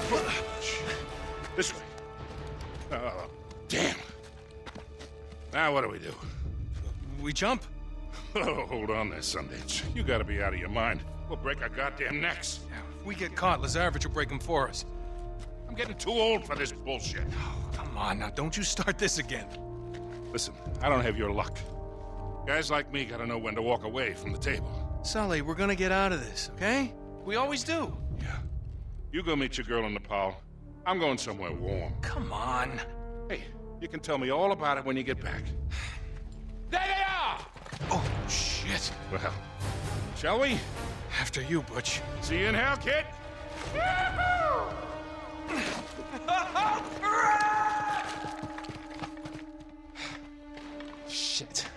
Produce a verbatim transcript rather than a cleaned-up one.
This way. Oh, damn. Now what do we do? We jump. Oh, hold on there, Sundance. You gotta be out of your mind. We'll break our goddamn necks. If we get caught, Lazarevich will break them for us. I'm getting too old for this bullshit. Oh, come on now, don't you start this again. Listen, I don't have your luck. Guys like me gotta know when to walk away from the table. Sully, we're gonna get out of this, okay? We always do. Yeah. You go meet your girl in Nepal. I'm going somewhere warm. Come on. Hey, you can tell me all about it when you get back. There they are! Oh, shit. Well, shall we? After you, Butch. See you in hell, kid! Shit.